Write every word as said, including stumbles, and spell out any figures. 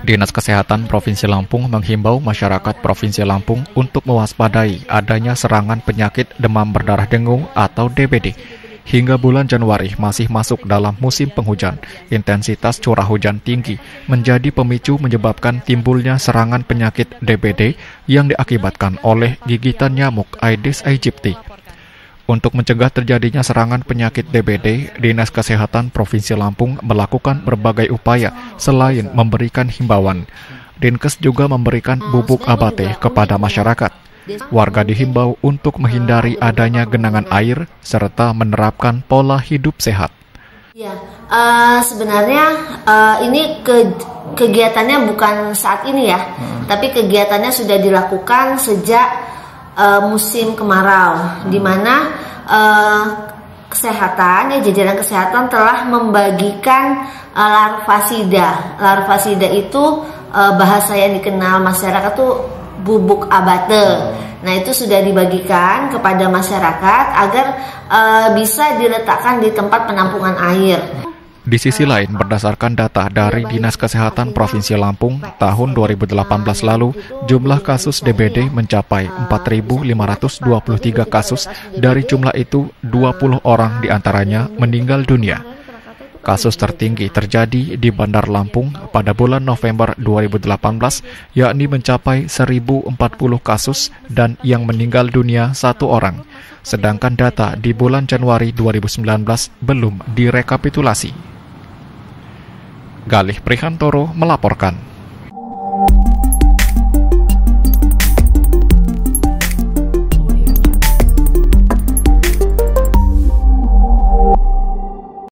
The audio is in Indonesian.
Dinas Kesehatan Provinsi Lampung menghimbau masyarakat Provinsi Lampung untuk mewaspadai adanya serangan penyakit demam berdarah dengue atau D B D. Hingga bulan Januari masih masuk dalam musim penghujan, intensitas curah hujan tinggi menjadi pemicu menyebabkan timbulnya serangan penyakit D B D yang diakibatkan oleh gigitan nyamuk Aedes aegypti. Untuk mencegah terjadinya serangan penyakit D B D, Dinas Kesehatan Provinsi Lampung melakukan berbagai upaya selain memberikan himbauan. Dinkes juga memberikan bubuk abate kepada masyarakat. Warga dihimbau untuk menghindari adanya genangan air serta menerapkan pola hidup sehat. Ya, uh, sebenarnya uh, ini ke, kegiatannya bukan saat ini ya, hmm. tapi kegiatannya sudah dilakukan sejak Uh, musim kemarau, di mana uh, kesehatan, ya jajaran kesehatan telah membagikan uh, larvasida. Larvasida itu uh, bahasa yang dikenal masyarakat tuh bubuk abate. Nah, itu sudah dibagikan kepada masyarakat agar uh, bisa diletakkan di tempat penampungan air. Di sisi lain, berdasarkan data dari Dinas Kesehatan Provinsi Lampung tahun dua ribu delapan belas lalu, jumlah kasus D B D mencapai empat ribu lima ratus dua puluh tiga kasus. Dari jumlah itu, dua puluh orang diantaranya meninggal dunia. Kasus tertinggi terjadi di Bandar Lampung pada bulan November dua ribu delapan belas, yakni mencapai seribu empat puluh kasus dan yang meninggal dunia satu orang. Sedangkan data di bulan Januari dua ribu sembilan belas belum direkapitulasi. Galih Prihantoro melaporkan.